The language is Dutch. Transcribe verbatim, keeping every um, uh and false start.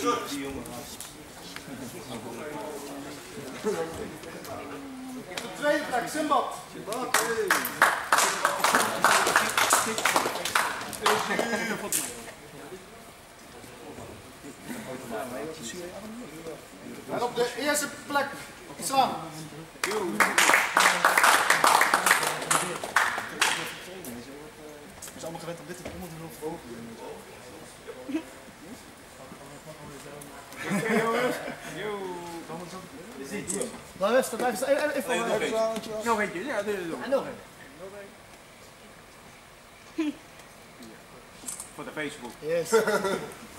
Die jongen. De tweede plek, Simbad. Simbad, hey. En op de eerste plek, Sam. We zijn allemaal gewend om dit te doen, om te doen. Blijf eens, blijf eens, even, even. Nog eentje, ja, doe je. En nog een. Voor de Facebook. Yes.